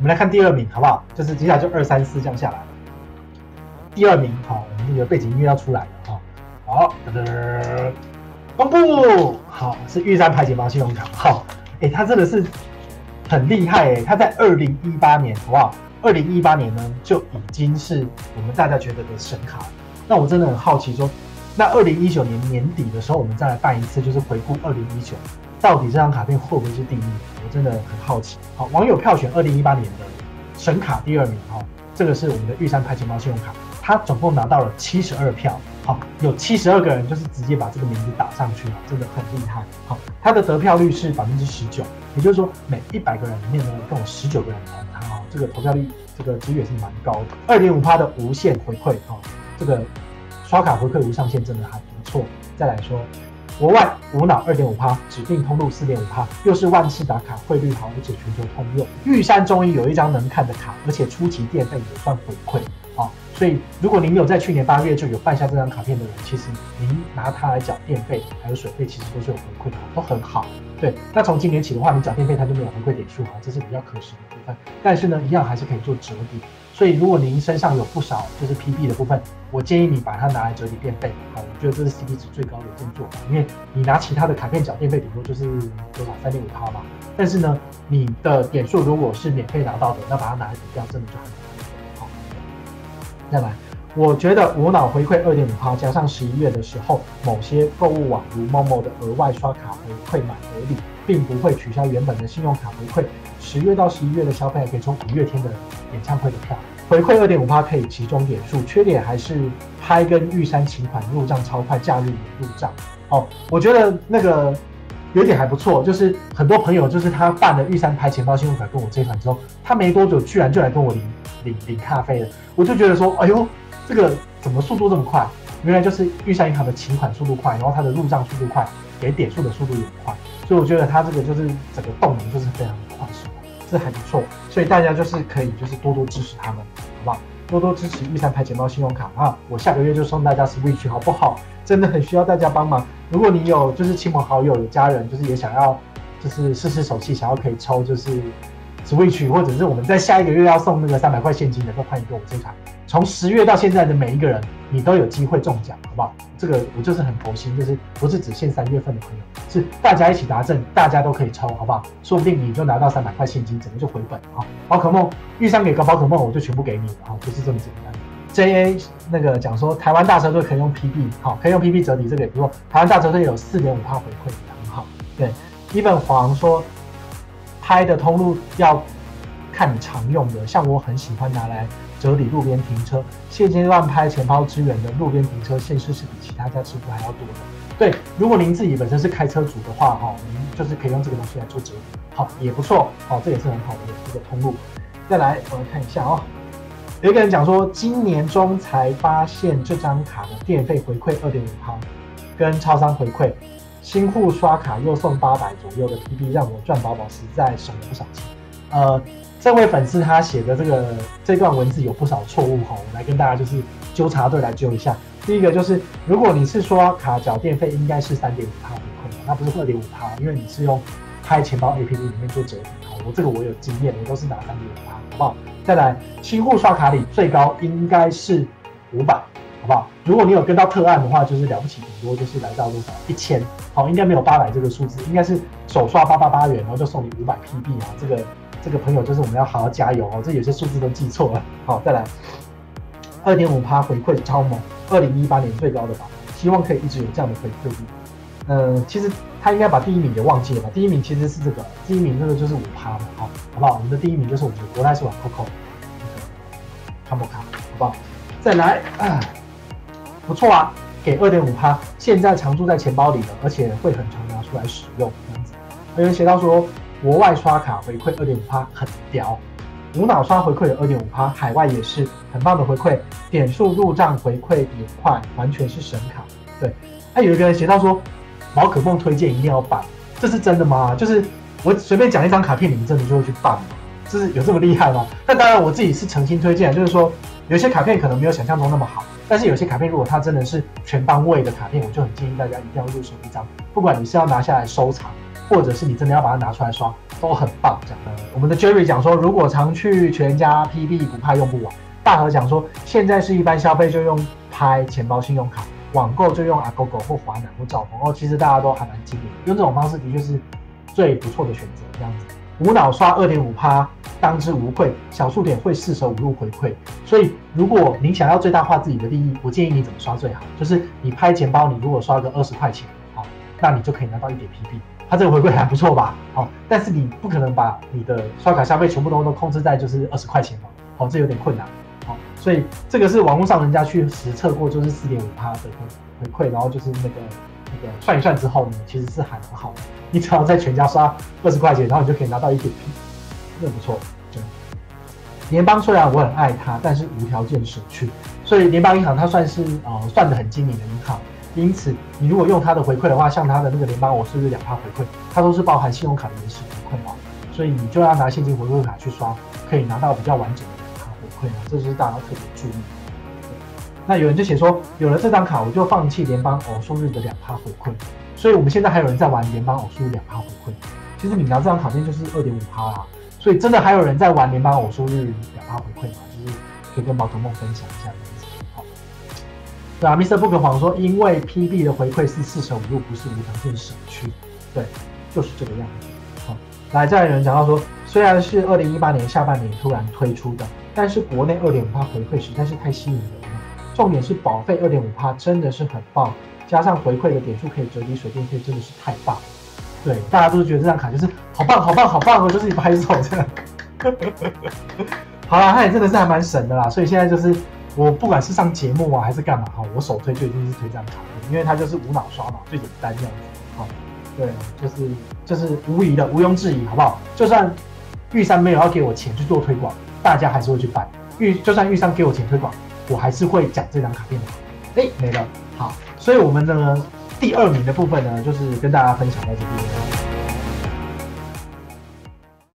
们来看第2名好不好？就是接下来就2、3、4这样下来。第2名，好，我们这个背景音乐要出来了哈。好，公布，好，是玉山牌钱包信用卡，好，它真的是很厉害他在2018年好不好？2018年呢就已经是我们大家觉得的神卡了。那我真的很好奇说，那2019年年底的时候，我们再来办一次，就是回顾2019，到底这张卡片会不会是第1名？我真的很好奇。好，网友票选2018年的神卡第2名，这个是我们的玉山牌钱包信用卡，它总共拿到了72票。好，有72个人就是直接把这个名字打上去了，真的很厉害。好，它的得票率是19%，也就是说每100个人里面呢，共有19个人投它。这个投票率，这个几率也是蛮高的。2.5%的无限回馈，这个刷卡回馈无上限真的还不错。再来说，国外无脑2.5%，指定通路4.5%，又是万事达卡，汇率好，而且全球通用。玉山终于有一张能看的卡，而且初期电费也算回馈。所以如果您有在去年8月就有办下这张卡片的人，其实您拿它来缴电费还有水费，其实都是有回馈的，都很好。对，那从今年起的话，你缴电费它就没有回馈点数，这是比较可惜的部分。但是呢，一样还是可以做折抵。所以如果您身上有不少就是 PB 的部分，我建议你把它拿来折抵电费。好，我觉得这是 CP 值最高的一件做法，因为你拿其他的卡片缴电费，顶多就是多少3.5%嘛。但是呢，你的点数如果是免费拿到的，那把它拿来抵掉，真的就很好。再来，我觉得无脑回馈2.5%，加上11月的时候某些购物网如 Momo 的额外刷卡回馈满额礼，并不会取消原本的信用卡回馈。10月到11月的消费还可以抽5月天的演唱会的票，回馈2.5%可以集中点数，缺点还是拍跟玉山请款入账超快，假日也入账。我觉得那个有点还不错，就是很多朋友就是他办了玉山牌钱包信用卡跟我这款之后，他没多久居然就来跟我领咖啡了，我就觉得说，哎呦，这个怎么速度这么快？原来就是玉山银行的请款速度快，然后它的入账速度快，给点数的速度也快，所以我觉得它这个就是整个动能就是非常的快速，这还不错，所以大家就是可以就是多多支持他们，好不好？多多支持玉山牌钱包信用卡啊！我下个月就送大家 Switch 好不好？真的很需要大家帮忙。如果你有就是亲朋好友、有家人，就是也想要就是试手气，想要可以抽就是 Switch， 或者是我们在下一个月要送那个300块现金的，都欢迎跟我这团。从10月到现在的每一个人，你都有机会中奖，好不好？这个我就是很佛心，就是不是只限3月份的朋友，是大家一起达阵，大家都可以抽，好不好？说不定你就拿到300块现金，整个就回本啊！宝可梦玉山给个宝可梦，我就全部给你了啊，就是这么简单。JA 那个讲说，台湾大车队可以用 PB， 好，可以用 PB 折抵，这个也不错。台湾大车队有4.5%回馈，也很好。对，Even 黄说，拍的通路要看你常用的，像我很喜欢拿来折抵路边停车。现阶段拍钱包支援的路边停车限制是比其他家支付还要多的。对，如果您自己本身是开车族的话，您就是可以用这个东西来做折抵，好，也不错，这也是很好的这个通路。再来，我来看一下有一个人讲说，今年中才发现这张卡的电费回馈2.5%，跟超商回馈，新户刷卡又送800左右的 PB， 让我赚饱饱，实在省了不少钱。这位粉丝他写的这段文字有不少错误我来跟大家就是纠察队来纠一下。第一个就是，如果你是刷卡缴电费，应该是3.5%回馈，那不是2.5%，因为你是用拍钱包 APP 里面做折抵。我有经验，我都是拿3.5%，好不好？再来，新户刷卡里最高应该是500，好不好？如果你有跟到特案的话，就是了不起，顶多就是来到多少1000，应该没有800这个数字，应该是首刷888元，然后就送你500 PB 啊。这个朋友就是我们要好好加油这有些数字都记错了。好，再来，2.5%回馈超猛，2018年最高的吧，希望可以一直有这样的回馈率。其实他应该把第1名给忘记了吧？第1名其实是这个，第1名这个就是5%嘛，好不好？我们的第1名就是我们的国泰世华 Coco 卡莫卡，好不好？再来不错啊，给2.5%，现在常驻在钱包里了，而且会很常拿出来使用这样子。有人写到说，国外刷卡回馈2.5%很屌，无脑刷回馈有2.5%，海外也是很棒的回馈，点数入账回馈也快，完全是神卡。对，有一个人写到说，宝可梦推荐一定要办，这是真的吗？就是我随便讲一张卡片，你们真的就会去办吗？就是有这么厉害吗？但当然我自己是诚心推荐，就是说有些卡片可能没有想象中那么好，但是有些卡片如果它真的是全方位的卡片，我就很建议大家一定要入手一张，不管你是要拿下来收藏， 或者是你真的要把它拿出来刷，都很棒。这样我们的 Jerry 讲说，如果常去全家 PB 不怕用不完。大和讲说，现在是一般消费就用拍钱包、信用卡，网购就用 Agogo 或华南或兆丰。其实大家都还蛮经典，用这种方式的确是最不错的选择。这样子，无脑刷2.5%，当之无愧，小数点会四舍五入回馈。所以，如果您想要最大化自己的利益，我建议你怎么刷最好，就是你拍钱包，你如果刷个20块钱，好，那你就可以拿到1点 PB。它这个回馈还不错吧？好，但是你不可能把你的刷卡消费全部都控制在就是20块钱嘛，好，这有点困难。好，所以这个是网络上人家去实测过，就是4.5%的回馈，然后就是那个算一算之后呢，其实是还蛮好的。你只要在全家刷20块钱，然后你就可以拿到1点 P， 真的不错。联邦虽然我很爱它，但是无条件舍去，所以联邦银行它算是算得很精明的银行。因此，你如果用它的回馈的话，像它的那个联邦偶数日2%回馈，它都是包含信用卡的原始回馈哦，所以你就要拿现金回馈卡去刷，可以拿到比较完整的回馈，这就是大家要特别注意。那有人就写说，有了这张卡，我就放弃联邦偶数日的2%回馈。所以我们现在还有人在玩联邦偶数日2%回馈。其实你拿这张卡片就是2.5%啦，所以真的还有人在玩联邦偶数日2%回馈嘛？就是可以跟宝可梦分享一下这样子。好，对啊 ，Mr. 不可谎说，因为 PB 的回馈是4舍5入，不是无条件舍去。对，就是这个样子。好，来，再有人讲到说，虽然是2018年下半年突然推出的。但是国内2.5%回馈实在是太吸引人了，重点是保费2.5%真的是很棒，加上回馈的点数可以折抵水电费，真的是太棒了。对，大家都觉得这张卡就是好棒好棒好棒哦，就是一拍手这样。好啦，它也真的是还蛮神的啦，所以现在就是我不管是上节目啊还是干嘛哈，我首推就一定是推这张卡片，因为它就是无脑刷嘛，最简单这样子。好，对，就是无疑的，毋庸置疑，好不好？就算玉山没有要给我钱去做推广，大家还是会去办。就算玉山给我钱推广，我还是会讲这张卡片的。没了。好，所以我们的第2名的部分呢，就是跟大家分享到这边。